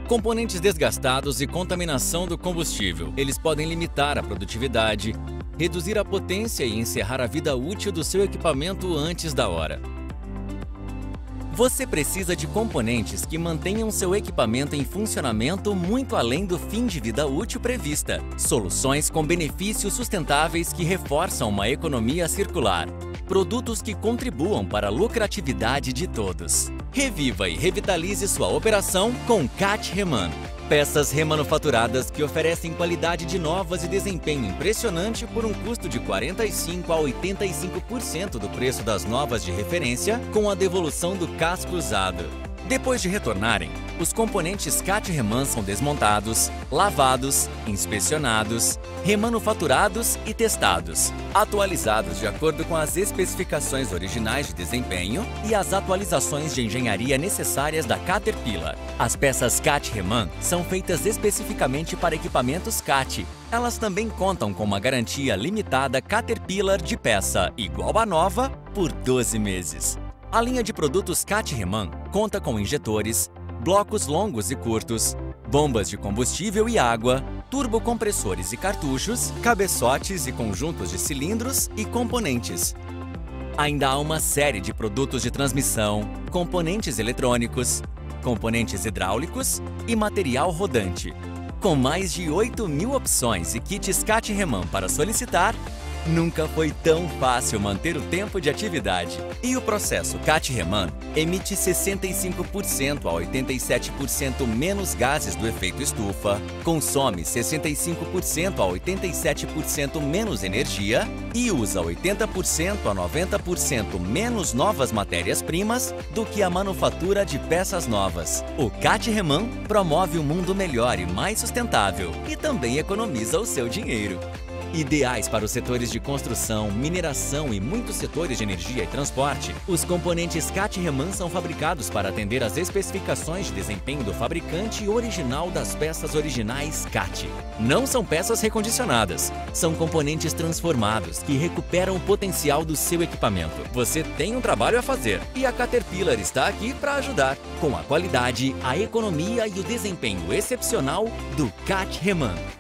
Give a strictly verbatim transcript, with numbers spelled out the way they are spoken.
Componentes desgastados e contaminação do combustível. Eles podem limitar a produtividade, reduzir a potência e encerrar a vida útil do seu equipamento antes da hora. Você precisa de componentes que mantenham seu equipamento em funcionamento muito além do fim de vida útil prevista. Soluções com benefícios sustentáveis que reforçam uma economia circular. Produtos que contribuam para a lucratividade de todos. Reviva e revitalize sua operação com CAT Reman. Peças remanufaturadas que oferecem qualidade de novas e desempenho impressionante por um custo de quarenta e cinco a oitenta e cinco por cento do preço das novas de referência, com a devolução do casco usado. Depois de retornarem, os componentes CAT Reman são desmontados, lavados, inspecionados, remanufaturados e testados, atualizados de acordo com as especificações originais de desempenho e as atualizações de engenharia necessárias da Caterpillar. As peças CAT Reman são feitas especificamente para equipamentos CAT. Elas também contam com uma garantia limitada Caterpillar de peça igual à nova por doze meses. A linha de produtos CAT Reman conta com injetores, blocos longos e curtos, bombas de combustível e água, turbocompressores e cartuchos, cabeçotes e conjuntos de cilindros e componentes. Ainda há uma série de produtos de transmissão, componentes eletrônicos, componentes hidráulicos e material rodante. Com mais de oito mil opções e kits CAT Reman para solicitar, nunca foi tão fácil manter o tempo de atividade. E o processo CAT Reman emite sessenta e cinco por cento a oitenta e sete por cento menos gases do efeito estufa, consome sessenta e cinco por cento a oitenta e sete por cento menos energia e usa oitenta por cento a noventa por cento menos novas matérias-primas do que a manufatura de peças novas. O CAT Reman promove um mundo melhor e mais sustentável e também economiza o seu dinheiro. Ideais para os setores de construção, mineração e muitos setores de energia e transporte, os componentes CAT Reman são fabricados para atender às especificações de desempenho do fabricante original das peças originais CAT. Não são peças recondicionadas, são componentes transformados que recuperam o potencial do seu equipamento. Você tem um trabalho a fazer e a Caterpillar está aqui para ajudar, com a qualidade, a economia e o desempenho excepcional do CAT Reman.